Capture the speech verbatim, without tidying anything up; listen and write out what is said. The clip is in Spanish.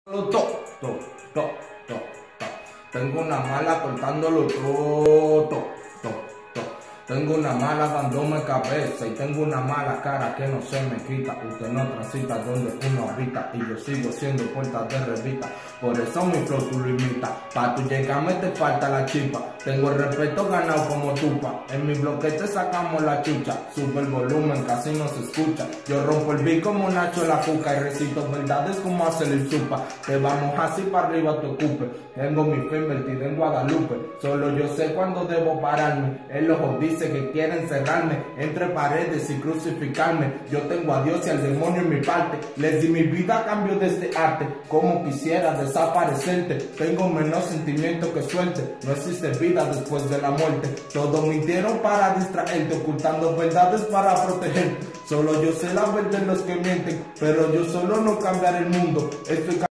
To, to, to, to, to. Tengo una mala cortándolo todo, to, to, to. Tengo una mala dándome cabeza y tengo una mala cara que no se me quita. Usted no transita donde uno habita y yo sigo siendo puerta de revista. Por eso mi flow tú lo imitas. Pa' tu llegarme te falta la chispa. Tengo el respeto ganado como tupa. En mi bloque te sacamos la chucha. Sube el volumen, casi no se escucha. Yo rompo el beat como Nacho la cuca y recito verdades como hacer el supa. Te vamos así para arriba te ocupe. Tengo mi fe invertida en Guadalupe. Solo yo sé cuándo debo pararme. El ojo dice que quieren cerrarme entre paredes y crucificarme. Yo tengo a Dios y al demonio en mi parte. Les di mi vida a cambio de este arte. Como quisiera desaparecerte. Tengo menos sentimiento que suerte. No existe vida después de la muerte. Todos mintieron para distraerte, ocultando verdades para protegerte. Solo yo sé la verdad de los que mienten, pero yo solo no cambiaré el mundo. Estoy